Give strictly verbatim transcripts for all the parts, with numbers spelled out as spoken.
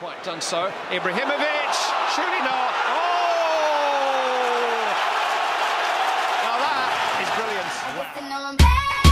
quite done so. Ibrahimovic, surely not. Oh! Now that is brilliant.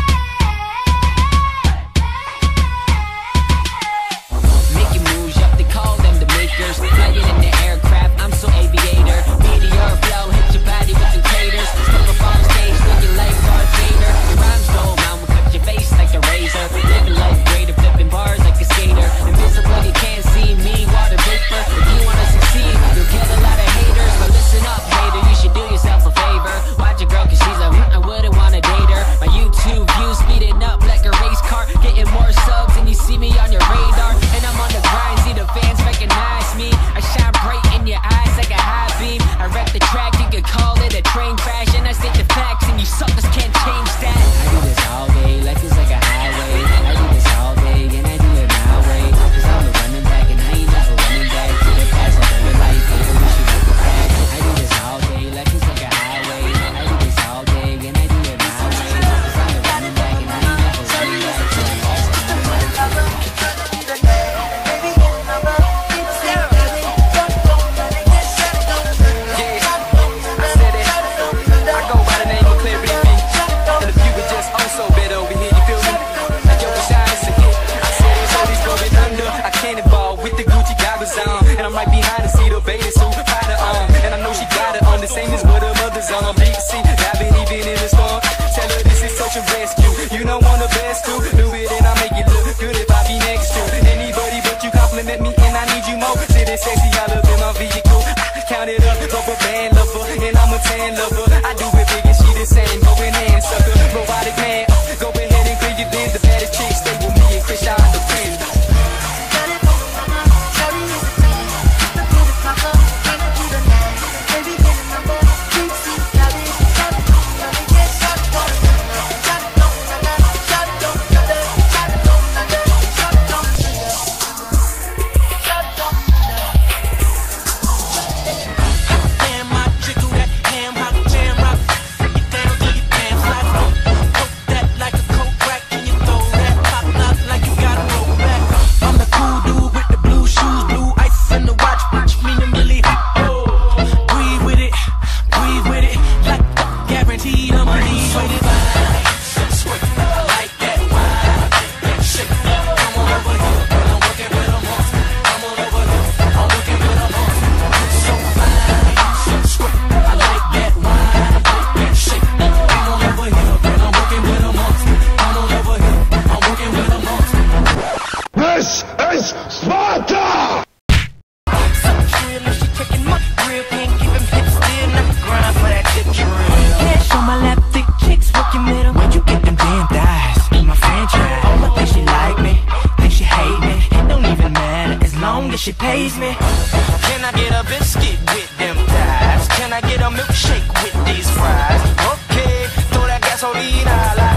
Making moves, yup, they call them the makers. Flying in the aircraft, I'm so aviator. Meteor flow, hit your body with the taters. Step up on stage, looking like Darth Vader. Your rhymes go around, will cut your face like a razor. Living life greater, flipping bars like a skater. Invisible, you can't see me, water vapor. If you wanna succeed, you'll get a lot of haters. But listen up, hater, you should do yourself a favor. Watch a girl, cause she's a mm, I wouldn't wanna date her. My YouTube views speeding up like a race car. Getting more subs and you see me on your radar. And I'm on the grind, see the fans recognize me. I shine bright in your eyes like a high beam. I wreck the track, you could call it a train crash. And I state the facts and you suckers can't change that. I do this all day, life is like a highway. I do this all day and I do it my way. Cause I'm a running back and I ain't never running back to the past. I never like it, we should make it back. I do this all day, life is like a highway. I do this all day and I do it my way. Cause I'm a running back and I ain't never running back to the past. I never like it. And I'm right behind the seat of bathing suit, powder on. And I know she got it on, the same as what her mother's on. Big C, diving even in the storm. Tell her this is such a rescue. You know I'm the best too. Do it and I make it look good if I be next to anybody but you. Compliment me and I need you more. Sitting sexy all up in my vehicle. I count it up, rubber band lover, and I'm a tan lover. I do it big and she the same. Go in hand sucker, robotic man. Go ahead and clear your biz. The baddest chick stay with me and Chris out the friends. This is Sparta! Show my lap thick chicks working middle. Where'd you get them damn thighs? In my franchise. Oh, I think she like me, think she hate me. It don't even matter as long as she pays me. Can I get a biscuit with them thighs? Can I get a milkshake with these fries? Okay, throw that gasoline, I like